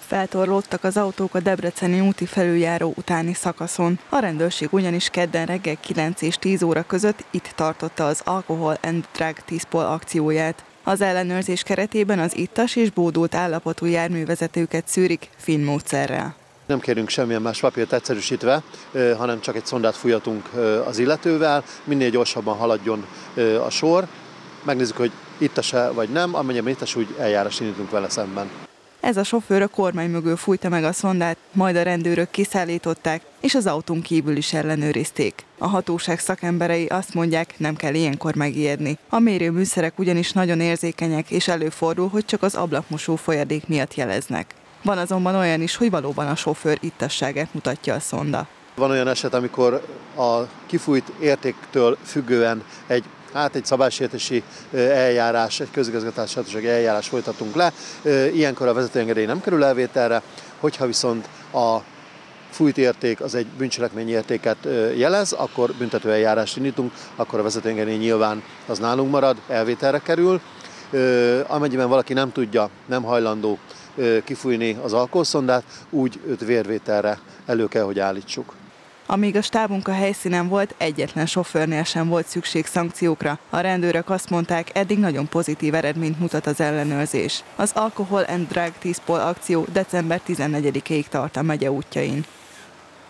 Feltorlódtak az autók a debreceni úti felüljáró utáni szakaszon. A rendőrség ugyanis kedden reggel 9 és 10 óra között itt tartotta az Alcohol and Drug Testpool akcióját. Az ellenőrzés keretében az ittas és bódult állapotú járművezetőket szűrik finn módszerrel. Nem kérünk semmilyen más papírt egyszerűsítve, hanem csak egy szondát fújatunk az illetővel, minél gyorsabban haladjon a sor. Megnézzük, hogy ittas-e vagy nem, amennyiben ittas, úgy eljárást indítunk vele szemben. Ez a sofőr a kormány mögül fújta meg a szondát, majd a rendőrök kiszállították, és az autón kívül is ellenőrizték. A hatóság szakemberei azt mondják, nem kell ilyenkor megijedni. A mérőműszerek ugyanis nagyon érzékenyek, és előfordul, hogy csak az ablakmosó folyadék miatt jeleznek. Van azonban olyan is, hogy valóban a sofőr ittasságát mutatja a szonda. Van olyan eset, amikor a kifújt értéktől függően egy szabálysértési eljárás, egy közigazgatási hatósági eljárás folytatunk le. Ilyenkor a vezetőengedély nem kerül elvételre, hogyha viszont a fújt érték az egy bűncselekményi értéket jelez, akkor büntető eljárást indítunk, akkor a vezetőengedély nyilván az nálunk marad, elvételre kerül. Amennyiben valaki nem tudja, nem hajlandó kifújni az alkoholszondát, úgy őt vérvételre elő kell, hogy állítsuk. Amíg a stábunk a helyszínen volt, egyetlen sofőrnél sem volt szükség szankciókra. A rendőrök azt mondták, eddig nagyon pozitív eredményt mutat az ellenőrzés. Az Alcohol and Drug Testpool akció december 14-ig tart a megye útjain.